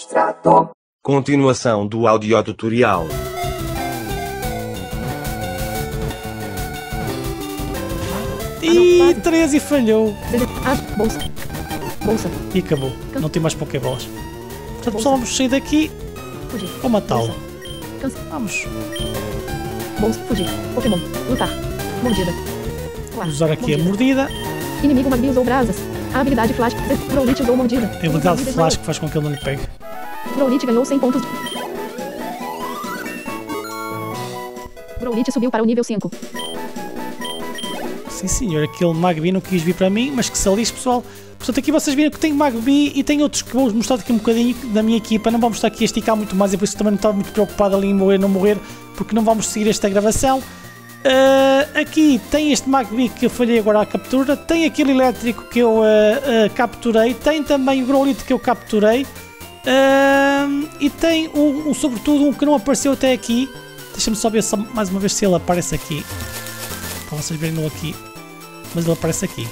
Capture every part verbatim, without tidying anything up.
Extrato. Continuação do audiotutorial. E treze falhou. Ah, bolsa. Bolsa. E acabou. Não tem mais pokébolas. Portanto, pessoal, vamos sair daqui. Fugir. Vou matá-lo. Cansa. Vamos Bolsa. Fugir. Pokémon. Lutar. Mordida. Lá. usar aqui a Mordida. mordida. Inimigo Magby usou brasas. A habilidade Flash. Growlithe usou mordida. A habilidade flash que faz com que ele não lhe pegue. Growlithe ganhou cem pontos. Growlithe subiu para o nível cinco. Sim, senhor. Aquele Magby não quis vir para mim, mas que se lixe, pessoal. Portanto, aqui vocês viram que tenho Magby e tenho outros que vou mostrar aqui um bocadinho da minha equipa. Não vamos estar aqui a esticar muito mais, e por isso também não estava muito preocupado ali em morrer, não morrer, porque não vamos seguir esta gravação. Uh, aqui tem este Magby que eu falhei agora à captura, tem aquele elétrico que eu uh, uh, capturei, tem também o Growlithe que eu capturei, uh, e tem um, um, sobretudo um que não apareceu até aqui. Deixa-me só ver só, mais uma vez se ele aparece aqui, para vocês verem-no aqui, mas ele aparece aqui.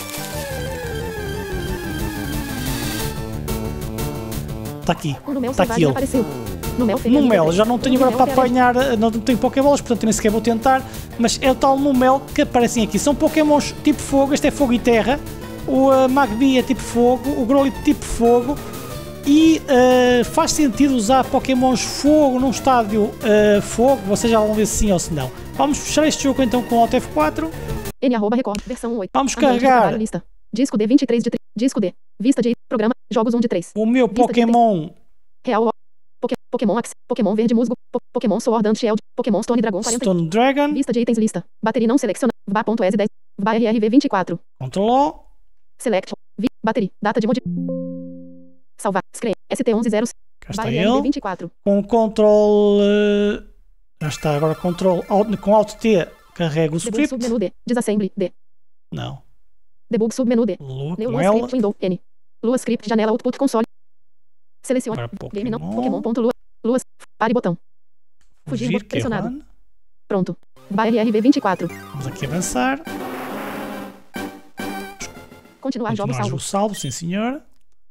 Está aqui, está aqui ele. Apareceu. No Mel, No Mel, já não tenho agora para apanhar, não tenho Pokébolas, portanto nem sequer vou tentar, mas é o tal no Mel que aparecem aqui. São Pokémons tipo fogo, este é fogo e terra, o uh, Magby é tipo fogo, o Growlithe tipo fogo, e uh, faz sentido usar Pokémons fogo num estádio uh, fogo, vocês já vão ver se sim ou se não. Vamos fechar este jogo então com Alt F quatro. N arroba record, versão oito. Vamos carregar lista. Disco D vinte e três de três. Disco D. Vista de programa. Jogos um de três. o meu Pokémon Real. Poké, Pokémon Axe. Pokémon Verde Musgo. Po, Pokémon Sword and Shield. Pokémon Stone Dragon quarenta. Stone Dragon. Lista de itens lista. Bateria não seleciona. V A ponto E S dez. V A R R V vinte e quatro. Controlou. Select. V. Bateria. Data de mod. Salvar. Screen. S T onze zero. Cá está V A R R V ele. vinte e quatro. Com control. Uh, já está, agora control. Alt, com Alt T carrega o Debug script. submenu D. Disassembly D. Não. Debug submenu D. Lua New com Lua ela. Script Window N. Lua Script janela output console. Selecione. Agora Game não. Pokémon. Pokémon ponto Lua. Lua. Pare botão. Fugir. Fugir, botão que é pressionado. run. Pronto. V A R R V vinte e quatro. Vamos aqui avançar. Continuar jogo Continuar salvo. jogo salvo, sim senhor.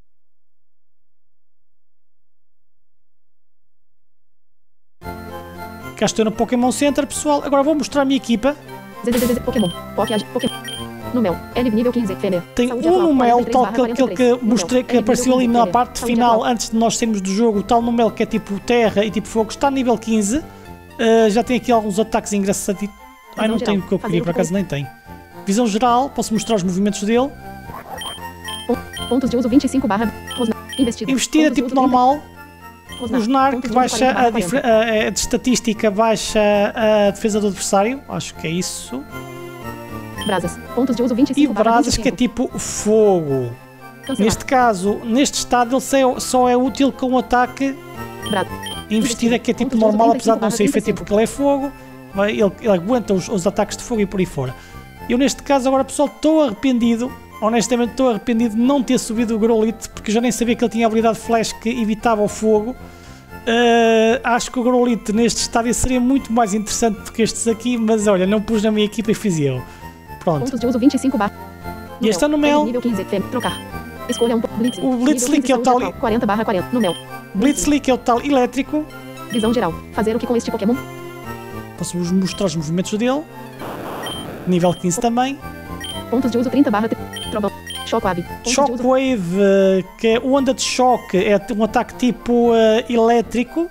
Cá estou no Pokémon Center, pessoal. Agora vou mostrar a minha equipa. Z Z Z Z Pokémon. Poké Pokémon. No Mel. L nível quinze. Fêmea. Tem Saúde um atual, no Mel, quarenta e três tal barra que aquele quarenta e três. que mostrei que L apareceu ali nível na quinze. parte Saúde final, atual. antes de nós sairmos do jogo. O tal no Mel que é tipo terra e tipo fogo, está nível quinze. Uh, já tem aqui alguns ataques engraçados. Ai, não Visão tenho o geral. que eu Fazer queria, o por que acaso nem tem. Visão geral, posso mostrar os movimentos dele. Pontos de uso vinte e cinco barra. Investida. Investida Pontos de tipo uso normal. Rosnar. Rosnar, Pontos que de uso baixa quarenta a, barra difer- quarenta. a- a de estatística, baixa a defesa do adversário. Acho que é isso. Brasas. Pontos de uso vinte e E cinco barra brasas, vinte e que é cinco. tipo fogo. Cancelar. Neste caso, neste estado, ele só é, só é útil com o ataque Bra- investida, que é tipo Pontos de uso normal, trinta e apesar cinco de não ser barra efetivo, porque ele é fogo. Vai, ele, ele aguenta os, os ataques de fogo e por aí fora. Eu, neste caso, agora, pessoal, estou arrependido. Honestamente, estou arrependido de não ter subido o Growlithe, porque eu já nem sabia que ele tinha a habilidade Flash que evitava o fogo. Uh, acho que o Growlithe neste estádio seria muito mais interessante do que estes aqui, mas olha, não pus na minha equipa e fiz eu. Pronto. Pontos de uso vinte e cinco barra. E este é no Mel. Nível quinze. Fêmea. Trocar. Escolha um. Blitz. O Blitzlink Nível é o tal- saúde atual, quarenta barra quarenta. No Mel. Blitzlink é o tal elétrico. Visão geral. Fazer o que com este Pokémon? Posso-vos mostrar os movimentos dele. Nível quinze também. Pontos de uso trinta barra. Trovão. Shockwave. Pontos de uso- Shockwave, eh, que é onda de choque, é um ataque tipo eh, elétrico.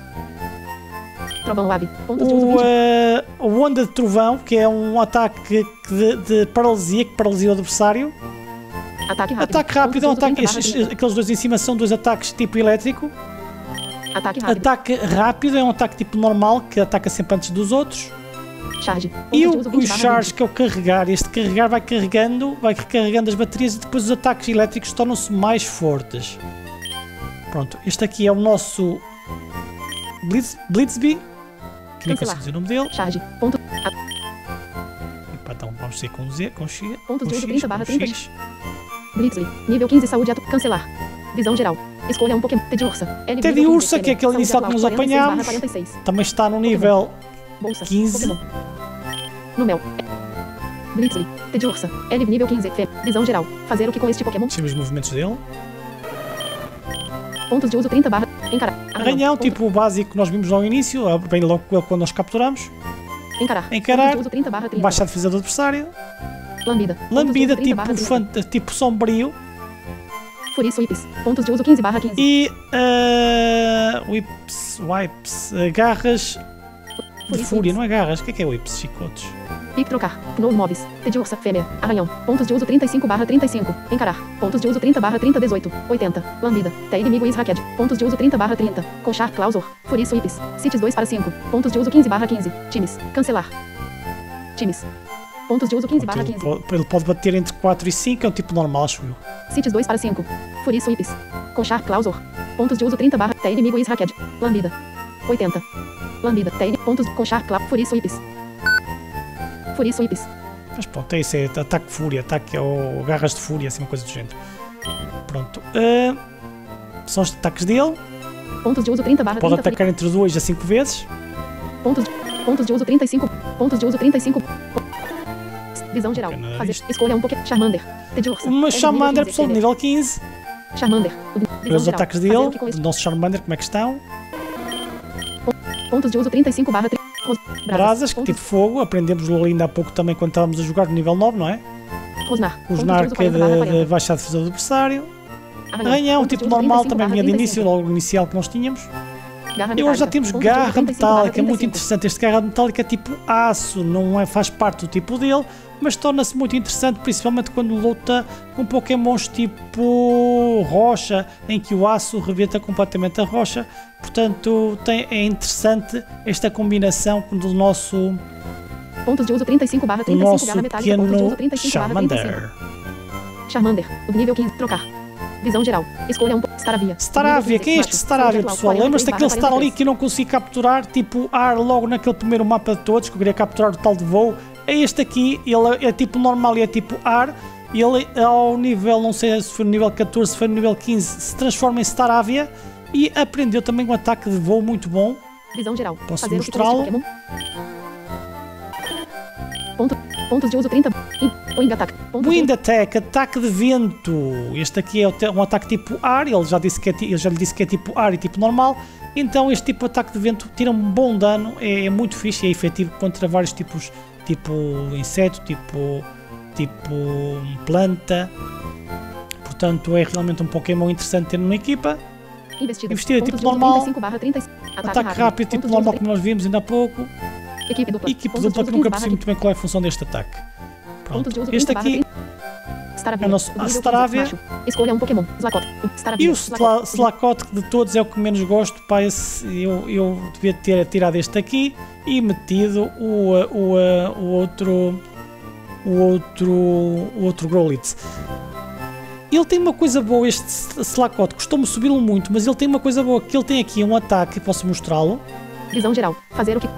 Trovão Wave. Pontos de uso O, vinte. eh, o onda de trovão, que é um ataque de, de paralisia, que paralisia o adversário. Ataque rápido. Ataque rápido é um Pontos de uso ataque. trinta barra estes- trinta. aqueles dois em cima são dois ataques tipo elétrico. Ataque rápido. Ataque rápido é um ataque tipo normal, que ataca sempre antes dos outros. Charge. E Pontos de o, uso o vinte barra charge, vinte. que é o carregar. Este carregar vai carregando, vai recarregando as baterias e depois os ataques elétricos tornam-se mais fortes. Pronto, este aqui é o nosso Blitz, Blitzby, que nem Cancelar. consigo dizer o nome dele. Charge. Ponto. Epá, então vamos ser com Z, com X, com Pontos de uso X, trinta barra com trinta. X. Blitzly. Nível quinze. Saúde atu. Cancelar. Visão geral. Escolha um Pokémon. Teddy Ursa. L Teddy nível Ursa, quinze. que é aquele Saúde inicial que atual, nos quarenta e seis barra apanhámos. quarenta e seis. Também está no nível Bolsa. quinze. Pokémon. No Mel. Blitzly. Teddy Ursa. L nível quinze. Fê. Visão geral. Fazer o que com este Pokémon? Deixa eu ver os movimentos dele. Pontos de uso trinta barra. Encarar. Arranhão, Ponto- tipo o básico que nós vimos lá no início, bem logo quando nós capturamos. Encarar. Encarar. Pontos de uso trinta barra trinta. Baixa a defesa do adversário. Lambida. Pontos de Lambida, uso trinta barra tipo, trinta. fant- tipo sombrio. Fury Sweeps. Pontos de uso quinze barra quinze. E uh, whips, wipes, uh, garras de Fury fúria, Sweeps. não é garras? O que é que é whips? Chicotes. Pique trocar. Gnou móveis. Pedir ursa. Fêmea. Arranhão. Pontos de uso trinta e cinco barra trinta e cinco. Encarar. Pontos de uso trinta barra trinta dezoito. oitenta. Lambida. Té inimigo Israqued. Pontos de uso trinta barra trinta. Conchar. Clausor. Fury Sweeps. Cities dois para cinco. Pontos de uso quinze barra quinze. Times. Cancelar. Times. Pontos de uso quinze barra Ele quinze. pode, ele pode bater entre quatro e cinco, é o tipo normal, acho eu. Cities dois para cinco. Fury Sweeps. Conchar. Clausor. Pontos de uso trinta barra. Té inimigo Israqued. Lambida. oitenta. Lambida. Té. Pontos. Conchar. Cla. Fury Sweeps. Fury Sweeps. Mas pronto, é isso, é ataque de fúria, ataque ou garras de fúria, assim, uma coisa do género. Pronto. Uh, são os ataques dele. Pontos de uso trinta barra Pode trinta. atacar entre dois a cinco vezes. Pontos de, pontos de uso trinta e cinco. Pontos de uso trinta e cinco. Visão geral. Não é Fazer. isto. Escolha um Pokémon. Charmander. Pedir ursa. Uma É Charmander, nível pessoal, de quinze. nível quinze. Charmander. Ver Visão os geral. ataques Fazer o dele, que com do isso? nosso Charmander, como é que estão. Pontos de uso trinta e cinco barra trinta. Brasas, que Pontos- tipo fogo, aprendemos logo ainda há pouco também quando estávamos a jogar no nível nove, não é? Rosnar. Pontos de Rosnar, uso que é quarenta barra de, de quarenta. baixar a defesa do adversário. Arranhão. Arranhão, Pontos de tipo uso normal, trinta e cinco também barra vinha de trinta e início, cinco. logo inicial que nós tínhamos. Garra E hoje já metálica. temos Pontos de uso garra trinta e cinco barra metálica, muito trinta e cinco. interessante. Este garra metálica é tipo aço, não é, faz parte do tipo dele, mas torna-se muito interessante, principalmente quando luta com pokémons tipo rocha, em que o aço rebenta completamente a rocha. Portanto, tem, é interessante esta combinação do nosso, Pontos de uso trinta e cinco barra do trinta e cinco. nosso Garra metálica. Pontos de pequeno uso trinta e cinco barra trinta e cinco. Charmander. Charmander. Nível quinze. Trocar. Visão geral. Escolha um. Staravia. Staravia, quem é este Staravia, pessoal? Lembra-se daquele Star ali que eu não consegui capturar, tipo ar, logo naquele primeiro mapa de todos, que eu queria capturar o tal de voo? É este aqui, ele é tipo normal e é tipo ar, e ele ao nível, não sei se foi no nível catorze, se foi no nível quinze, se transforma em Staravia e aprendeu também um ataque de voo muito bom. Visão geral. Posso Fazer o que com este mostrá-lo? Pokémon? Ponto, pontos de uso trinta. In, Wing Attack. Pontos de Wind Attack, ataque de vento. Este aqui é o te- um ataque tipo ar, ele já, disse que é, ti- ele já lhe disse que é tipo ar e tipo normal. Então este tipo de ataque de vento tira um bom dano, é, é muito fixe e é efetivo contra vários tipos, tipo inseto, tipo, tipo planta. Portanto é realmente um Pokémon interessante ter numa equipa. Investida. Investida, Pontos tipo de uso normal. trinta e cinco barra trinta e cinco. Ataque rápido, tipo Pontos de uso normal trinta. como nós vimos ainda há pouco. Equipe dupla. Equipe Pontos de dupla uso que nunca quinze percebi barra muito bem qual é a função deste ataque. Pontos de Pronto, uso este quinze barra aqui trinta. Staravia. é o nosso- a Nível quinze, Staravia. macho. Escolha um Pokémon. Slacot. Staravia. E o Slacot. Sla- Slakoth, que de todos é o que menos gosto, pá, esse, eu, eu devia ter tirado este aqui e metido o, uh, o, uh, o outro o outro o outro Growlithe. Ele tem uma coisa boa, este Slakoth, costumo subi-lo muito, mas ele tem uma coisa boa, que ele tem aqui um ataque, posso mostrá-lo. Visão geral. Fazer o que.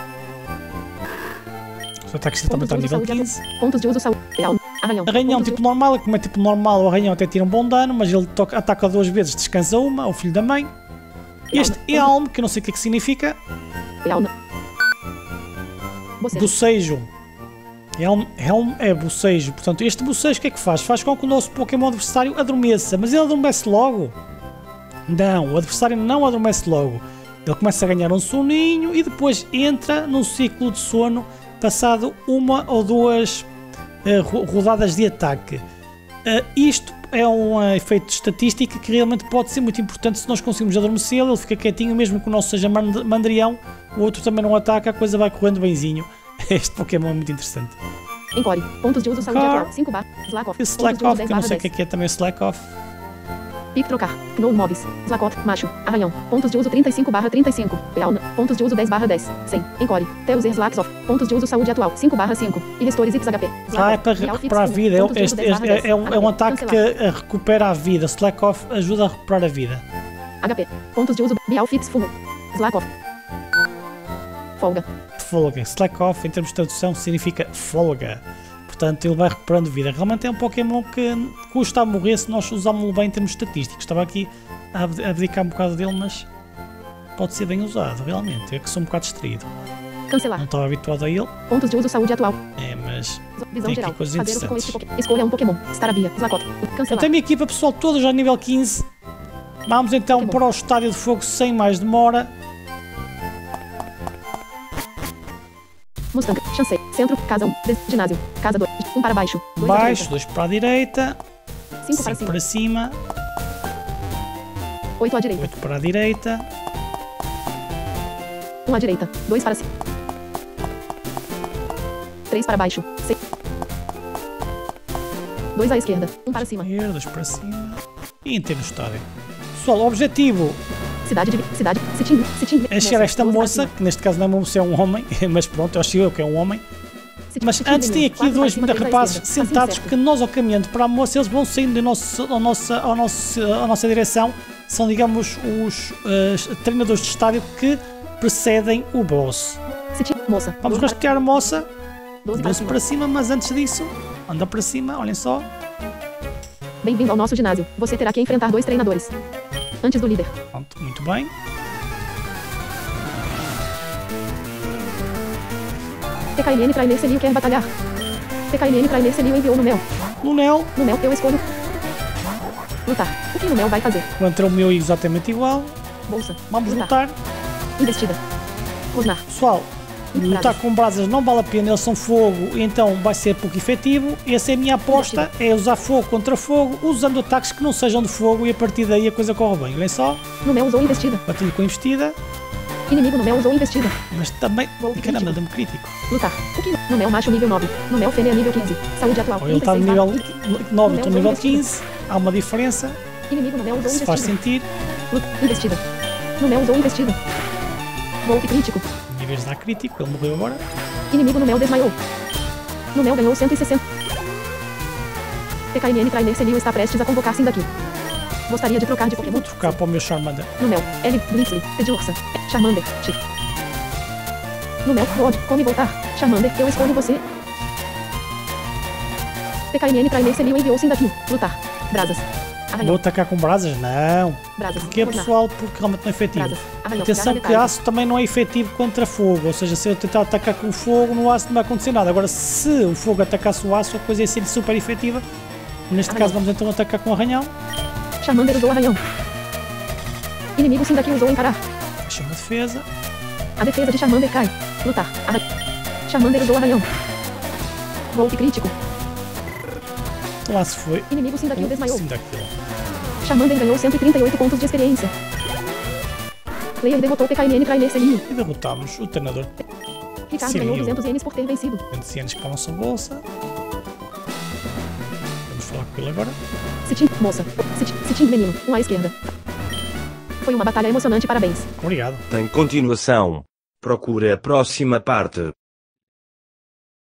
Os ataques também está a nível quinze. Pontos de uso saúde. Real. Arranhão. Arranhão Pontos de tipo normal, como é tipo normal, o arranhão até tira um bom dano, mas ele toca, ataca duas vezes, descansa uma, o filho da mãe. Este é almo, que eu não sei o que é que significa. Real. Bocejo. Bocejo. Helm, Helm é bocejo. Portanto, este bocejo o que é que faz? Faz com que o nosso Pokémon adversário adormeça. Mas ele adormece logo? Não, o adversário não adormece logo. Ele começa a ganhar um soninho e depois entra num ciclo de sono passado uma ou duas uh, ro- rodadas de ataque. Uh, isto é um uh, efeito de estatística que realmente pode ser muito importante se nós conseguirmos adormecê-lo. Ele fica quietinho, mesmo que o nosso seja mand- mandrião, o outro também não ataca, a coisa vai correndo benzinho. Este Pokémon é muito interessante. Encore. Pontos de uso saúde Car. atual. cinco barra. Slakoff. E Slack Off, que eu não sei o que é que é também o Slack Off. Pique trocar. Gnou móveis. Slacot. Macho. Arranhão. Pontos de uso trinta e cinco barra trinta e cinco. Real. Pontos de uso dez barra dez. cem. Encore. Teuser Slaxoff. Pontos de uso saúde atual. cinco barra cinco. E restores X H P. Ah, é para recuperar a vida. É, Pontos de uso este- dez barra este- é, dez. é um, é um H P. ataque que Cancelar. eh, recupera a vida. Slack Off ajuda a recuperar a vida. H P. Pontos de uso. Bial Fix Full. Slakoff. Folga. Folga. Slack Off, em termos de tradução, significa folga. Portanto, ele vai recuperando vida. Realmente é um Pokémon que custa a morrer se nós usarmos-lo bem em termos estatísticos. Estava aqui a abdi- a abdicar um bocado dele, mas pode ser bem usado, realmente. É que sou um bocado distraído. Não Cancelar. estava habituado a ele, Pontos de uso saúde atual. é, mas Visão aqui geral. coisas Fazer o que com interessantes. este Pokémon. Escolha um Pokémon. Staravia. Slacot. eu Cancelar. tenho a minha equipa pessoal toda já nível quinze. Vamos então para o estádio de fogo sem mais demora. Mustang, Chancei, centro, casa um, ginásio, casa dois, um para baixo, dois Baixo, dois para a direita, cinco para cinco cima, para cima, oito à direita, oito para a direita, um à direita, dois para cima, três para baixo, seis, dois à esquerda, um para cima. esquerda, dois para cima e inteiro no estádio. Pessoal, o objetivo Cidade de cidade, Citim, Citim, é chegar a esta moça, que neste caso não é uma moça, é um homem, mas pronto, eu acho eu que é um homem. Mas antes tem aqui dois rapazes sentados que nós, ao caminhando para a moça, eles vão saindo da nossa, ao nossa, ao nosso, à nossa direção. São, digamos, os uh, treinadores de estádio que precedem o boss. Citim, moça. Vamos rastrear a moça, doze doze para cima, mas antes disso, anda para cima, olhem só. Bem-vindo ao nosso ginásio. Você terá que enfrentar dois treinadores. Antes do líder. Pronto, muito bem. T K L N Trainer Celio quer batalhar. T K L N Trainer Celio enviou no Mel. No Nel, No Mel eu escolho lutar. O que no Mel vai fazer? contra o meu exatamente igual. Bolsa. Vamos lutar. Investida. Rosnar. Pessoal, lutar com brasas não vale a pena, eles são fogo, então vai ser pouco efetivo. Essa é a minha aposta, é usar fogo contra fogo, usando ataques que não sejam de fogo e a partir daí a coisa corre bem. Olhem só, No Mel usou investida. bati-lhe com a investida, Inimigo no Mel usou investida. mas também, Golpe caramba, crítico. dá-me crítico. Lutar. O que no Mel macho nível nove. No Mel fêmea nível quinze. Saúde atual. Ou ele está no trinta e seis nível barra- nove, estou no nível investida. quinze, há uma diferença, Inimigo no Mel usou se faz investida. sentir, Luta. Investida. No Mel usou investida. Golpe crítico. em vez de dar crítico, ele morreu agora. Inimigo no Mel desmaiou. No Mel ganhou cento e sessenta. T K M N Trainer Celio está prestes a convocar-se daqui. Gostaria de trocar de Pokémon? Vou trocar para o meu Charmander. No Mel, L, Blissey, Pediursa, Charmander, Chi. No Mel, Rod, come voltar. Charmander, eu escolho você. T K M N Trainer Celio enviou sim daqui. Lutar. Brasas. Vou Arranhão. atacar com brasas? Não. Brasas. Porque é Rosnar. pessoal, porque realmente não é efetivo. Brasas. Arranhão. Atenção Garra que detalhe. aço também não é efetivo contra fogo, ou seja, se eu tentar atacar com fogo no aço não vai acontecer nada. Agora, se o fogo atacasse o aço, a coisa ia ser super efetiva. Neste Arranhão. caso vamos então atacar com arranhão. Charmander usou arranhão. Inimigo sim daqui usou encarar. Deixa uma defesa. A defesa de Charmander cai. Lutar. Arran... Charmander usou arranhão. Golpe crítico. Lá se foi. Inimigo sim daqui desmaiou. Sim, daquilo. Charmander ganhou cento e trinta e oito pontos de experiência. Player derrotou T K M N Trainer Celio. E derrotamos o treinador. Ricardo Celio. ganhou duzentos ienes por ter vencido. vinte anos para a nossa bolsa. Vamos falar com ele agora. Citim, moça. Citim, Citim, menino. Um à esquerda. Foi uma batalha emocionante, parabéns. Obrigado. Tem continuação. Procure a próxima parte.